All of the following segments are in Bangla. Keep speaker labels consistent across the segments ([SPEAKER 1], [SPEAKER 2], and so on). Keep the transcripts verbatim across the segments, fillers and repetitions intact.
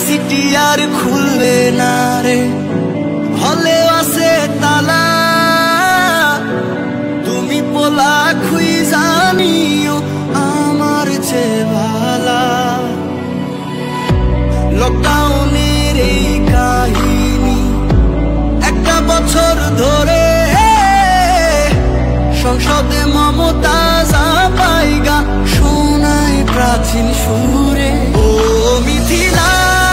[SPEAKER 1] সিটি আর খুলবে না রে, হলে আছে তালা। তুমি পোলা খুই জানিও আমার যে ভালা। লকডাউনের এই কাহিনী একটা বছর ধরে সংসদে মমতা জাপাইগা শোনায় প্রাচীন সুরে। ও মিথিলা,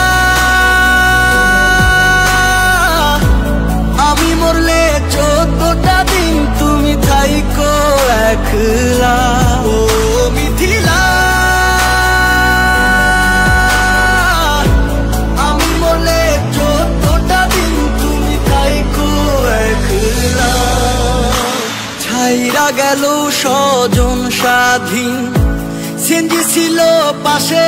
[SPEAKER 1] আমি মরলে চোদ্দটা দিন তুমি থাইকো একলা। ও মিথিলা, আমি মরলে চোদ্দটা দিন তুমি থাইকো একলা। ছাইরা গেল স্বজন স্বাধীন, সিএনজি ছিল পাশে,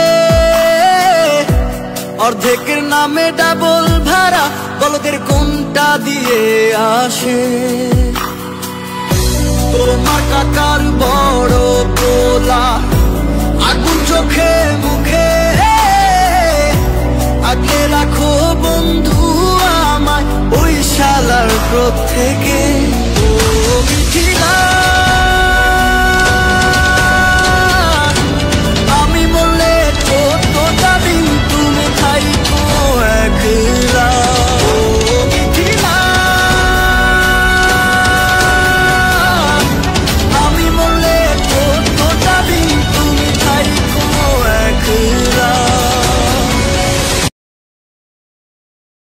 [SPEAKER 1] অর্ধেকের নামে ডাবল ভাড়া, বলদের কোনটা দিয়ে আসে। তোমার কাকার বড় পোলা আগুন চোখে মুখে, আগলে রাখো বন্ধু আমায় ওই শালার ক্রোধ থেকে। ও মিথিলা।